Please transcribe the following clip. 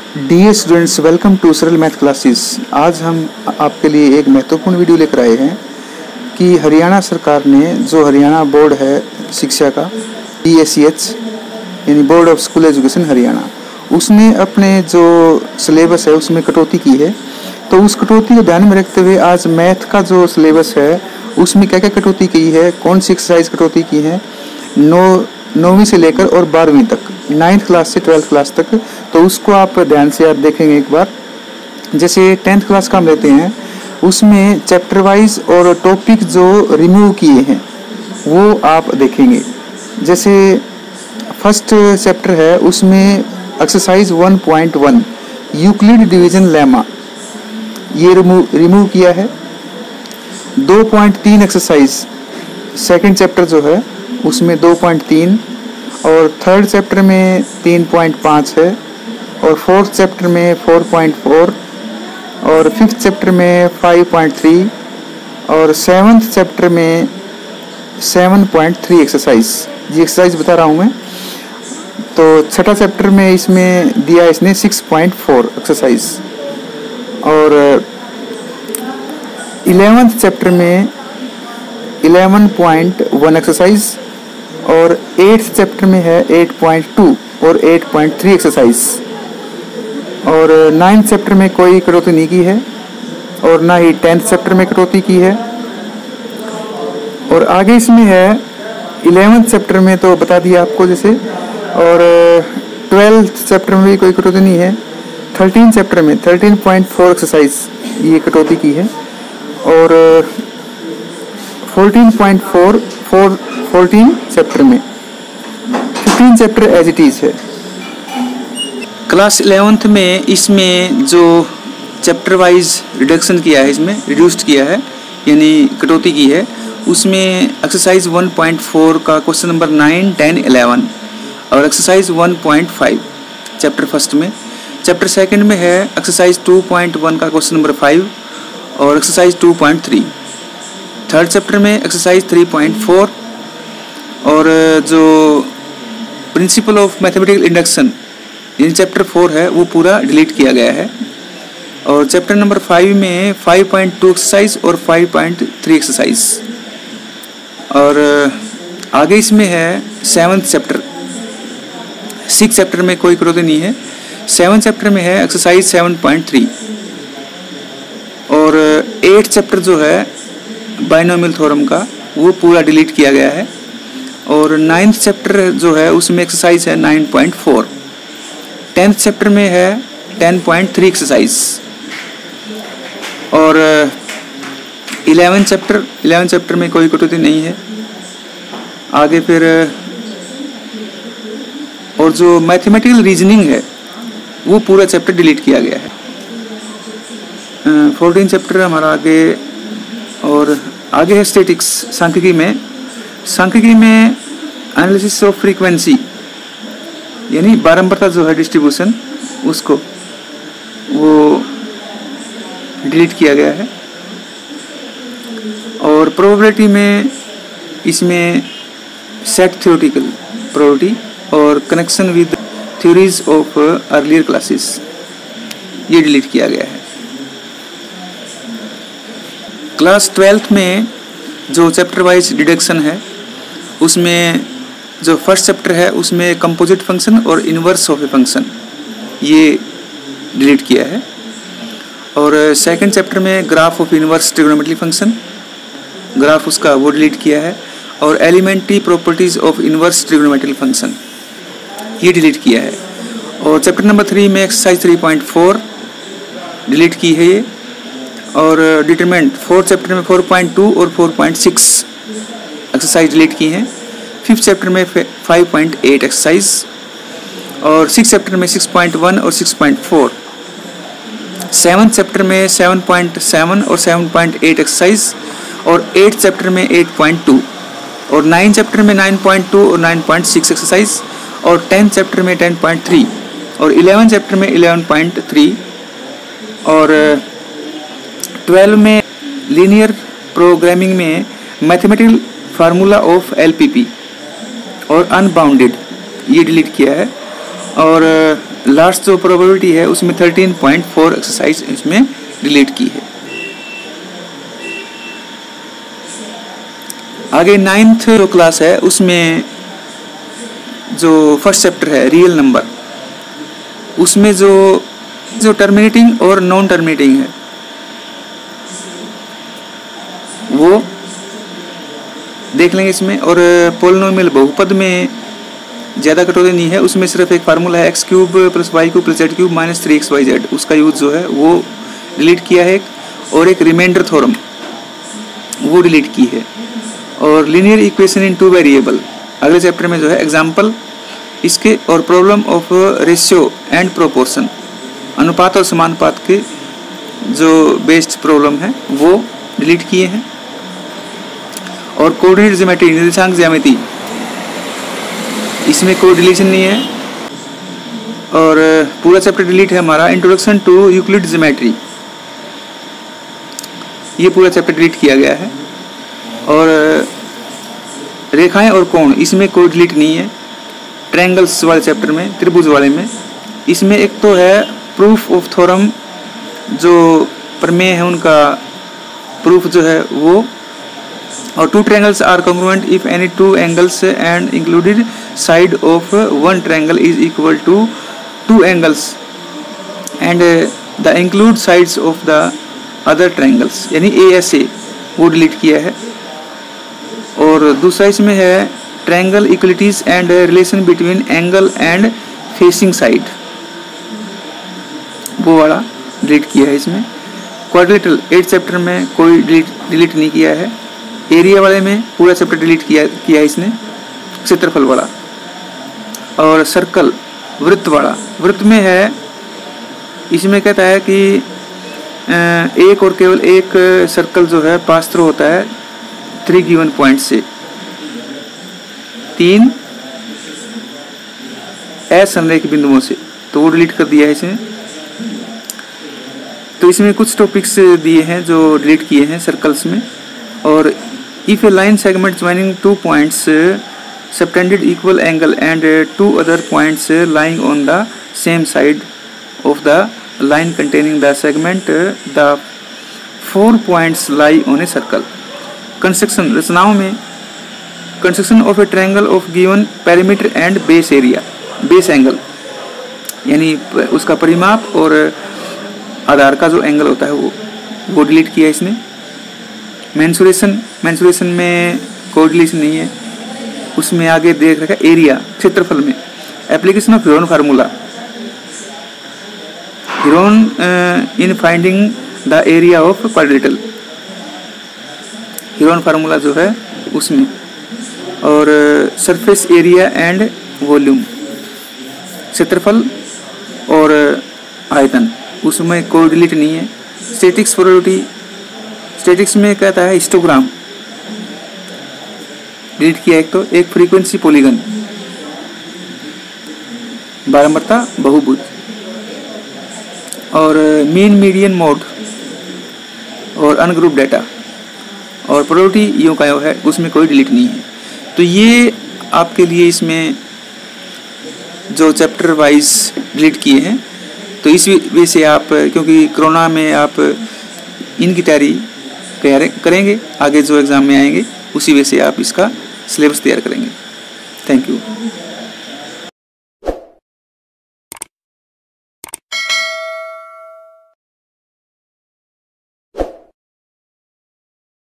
Dear students, welcome to Saral math classes. आज हम आपके लिए एक महत्वपूर्ण वीडियो लेकर आए हैं कि हरियाणा सरकार ने जो हरियाणा बोर्ड है शिक्षा का BSEH यानी board of school education Haryana, उसने अपने जो सिलेबस है उसमें कटौती की है। तो उस कटौती को ध्यान में रखते हुए आज मैथ का जो सिलेबस है उसमें क्या क्या कटौती की है, कौन सी एक्सरसाइज कटौती की है, 9वीं से लेकर और 12वीं तक, 9th क्लास से 12th क्लास तक, तो उसको आप ध्यान से आप देखेंगे एक बार। जैसे 10th क्लास का हम लेते हैं, उसमें चैप्टर वाइज और टॉपिक जो रिमूव किए हैं वो आप देखेंगे। जैसे फर्स्ट चैप्टर है उसमें एक्सरसाइज 1.1 यूक्लिड डिवीजन लेमा, ये रिमूव किया है। 2.3 एक्सरसाइज सेकंड चैप्टर जो है उसमें 2.3, और थर्ड चैप्टर में 3.5 है, और फोर्थ चैप्टर में 4.4, और फिफ्थ चैप्टर में 5.3, और सेवन्थ चैप्टर में 7.3 एक्सरसाइज। ये एक्सरसाइज बता रहा हूँ मैं। तो छठा चैप्टर में इसमें दिया इसने 6.4 एक्सरसाइज, और 11th चैप्टर में 11.1 एक्सरसाइज, और 8th चैप्टर में है 8.2 और 8.3 एक्सरसाइज, और 9th चैप्टर में कोई कटौती नहीं की है, और ना ही 10th चैप्टर में कटौती की है। और आगे इसमें है 11th चैप्टर में तो बता दिया आपको जैसे, और 12th चैप्टर में भी कोई कटौती नहीं है। 13th चैप्टर में 13.4 एक्सरसाइज ये कटौती की है, और 14 चैप्टर में 15 चैप्टर एज इट इज है। क्लास 11th में इसमें जो चैप्टर वाइज रिडक्शन किया है, इसमें रिड्यूस्ड किया है यानी कटौती की है, उसमें एक्सरसाइज 1.4 का क्वेश्चन नंबर 9, 10, 11, और एक्सरसाइज 1.5 चैप्टर फर्स्ट में। चैप्टर सेकंड में है एक्सरसाइज 2.1 का क्वेश्चन नंबर 5 और एक्सरसाइज 2.3। थर्ड चैप्टर में एक्सरसाइज 3.4, और जो प्रिंसिपल ऑफ मैथमेटिकल इंडक्शन यानी चैप्टर 4 है वो पूरा डिलीट किया गया है। और चैप्टर नंबर 5 में 5.2 एक्सरसाइज और 5.3 एक्सरसाइज। और आगे इसमें है 7th चैप्टर। 6th चैप्टर में कोई कटौती नहीं है। 7th चैप्टर में है एक्सरसाइज 7.3, और 8th चैप्टर जो है बाइनोमियल थ्योरम का वो पूरा डिलीट किया गया है। और 9th चैप्टर जो है उसमें एक्सरसाइज है 9.4। 10th चैप्टर में है 10.3 एक्सरसाइज, और 11th चैप्टर में कोई कटौती नहीं है। आगे फिर और जो मैथमेटिकल रीजनिंग है वो पूरा चैप्टर डिलीट किया गया है। 14 चैप्टर हमारा आगे, और आगे है स्टैटिक्स सांख्यिकी में एनालिसिस ऑफ फ्रीक्वेंसी यानी बारंबारता जो है डिस्ट्रीब्यूशन, उसको वो डिलीट किया गया है। और प्रोबेबिलिटी में इसमें सेट थ्योरेटिकल प्रोबेबिलिटी और connection with theories of earlier classes ये डिलीट किया गया है। क्लास 12th में जो चैप्टर वाइज डिडक्शन है उसमें जो फर्स्ट चैप्टर है उसमें कंपोजिट फंक्शन और इन्वर्स ऑफ ए फंक्शन ये डिलीट किया है। और सेकंड चैप्टर में graph of inverse trigonometric function, graph उसका वो डिलीट किया है। और elementary properties of inverse trigonometric function ये डिलीट किया है। और चैप्टर नंबर 3 में एक्सरसाइज 3.4 डिलीट की है ये। और डिटरमिनेंट 4th चैप्टर में 4.2 और 4.6 एक्सरसाइज डिलीट की हैं। 5th चैप्टर में 5.8 एक्सरसाइज, और 6th चैप्टर में 6.1 और 6.4। 7th चैप्टर में 7.7 और 7.8 एक्सरसाइज, और 8th चैप्टर में 8.2, और 9th चैप्टर में 9.2 और 9.6 एक्सरसाइज, और 10th चैप्टर में 10.3, और 11th चैप्टर में 11.3, और 12 में लीनियर प्रोग्रामिंग में मैथमेटिकल फार्मूला ऑफ LPP और अनबाउंडेड ये डिलीट किया है। और लास्ट जो प्रोबेबिलिटी है उसमें 13.4 एक्सरसाइज इसमें डिलीट की है। आगे 9th जो क्लास है उसमें जो फर्स्ट चैप्टर है रियल नंबर, उसमें जो टर्मिनेटिंग और नॉन टर्मिनेटिंग है वो देख लेंगे इसमें। और पोलिनोमियल बहुपद में ज़्यादा कटौती नहीं है, उसमें सिर्फ एक फार्मूला है x³ + y³ + z³ - 3xyz, उसका यूज जो है वो डिलीट किया है। और एक रिमाइंडर थ्योरम वो डिलीट की है। और लीनियर इक्वेशन इन 2 वेरिएबल अगले चैप्टर में जो है एग्जाम्पल इसके, और problem of ratio and proportion, अनुपात और समानुपात के जो बेस्ड प्रॉब्लम है वो डिलीट किए हैं। और कोऑर्डिनेट ज्योमेट्री, निर्देशांक ज्यामिति, इसमें कोई डिलीशन नहीं है। और पूरा चैप्टर डिलीट है हमारा इंट्रोडक्शन टू यूक्लिड ज्योमेट्री, ये पूरा चैप्टर डिलीट किया गया है। और रेखाएं और कोण, इसमें कोई डिलीट नहीं है। ट्रायंगल्स वाले चैप्टर में, त्रिभुज वाले में, इसमें एक तो है प्रूफ ऑफ थ्योरम, जो प्रमेय है उनका प्रूफ जो है वो। और 2 triangles are congruent if any 2 angles and included side of one triangle is equal to 2 angles and the include sides of the other triangles, यानी ASA वो डिलीट किया है। और दूसरा इसमें है triangle equalities and relation between angle and facing side, वो वाला डिलीट किया है इसमें। क्वाड्रिलेटरल 8 चैप्टर में कोई डिलीट नहीं किया है। एरिया वाले में पूरा चैप्टर डिलीट किया इसने, क्षेत्रफल वाला। और सर्कल, वृत्त वाला, वृत्त में है, इसमें कहता है कि एक और केवल एक सर्कल जो है पास थ्रू होता है 3 गिवन पॉइंट से, 3 असंरेख बिंदुओं से, तो वो डिलीट कर दिया है इसमें। तो इसमें कुछ टॉपिक्स दिए हैं जो डिलीट किए हैं सर्कल्स में। और if a line segment joining 2 points subtended equal angle and 2 other points lying on the same side of the line containing the segment, the 4 points lie on a circle. Construction, रचनाओं में construction of a triangle of given perimeter and base area, base angle, यानी उसका परिमाप और आधार का जो angle होता है वो डिलीट किया इसने। मेंसुरेशन में कोई डिलीशन नहीं है, उसमें आगे देख रखा है एरिया, क्षेत्रफल में application of Heron formula, Heron in finding the area of quadrilateral, Heron formula जो है उसमें। और सरफेस एरिया एंड वॉल्यूम, क्षेत्रफल और आयतन, उसमें कोई डिलीट नहीं है। स्टैटिक्स प्रोबेबिलिटी, स्टैटिक्स में कहता है हिस्टोग्राम डिलीट किया एक, तो एक फ्रीक्वेंसी पॉलीगन, बारंबारता बहुभुज। और मीन मीडियन मोड और अनग्रुप डाटा और प्रोबेबिलिटी यूं का है, उसमें कोई डिलीट नहीं है। तो ये आपके लिए इसमें जो चैप्टर वाइज डिलीट किए हैं, तो इस वजह से आप, क्योंकि कोरोना में आप इनकी तैयारी करेंगे, आगे जो एग्ज़ाम में आएंगे उसी वजह से आप इसका सिलेबस तैयार करेंगे। Thank you.